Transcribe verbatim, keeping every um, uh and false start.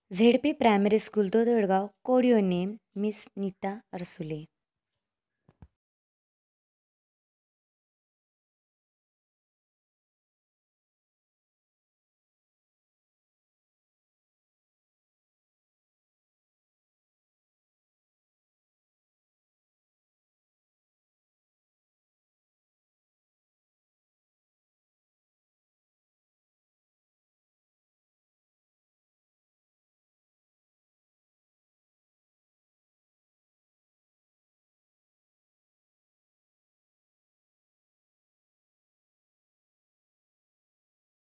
Z P primary school Dododgaon code your name miss Neeta अरसुले.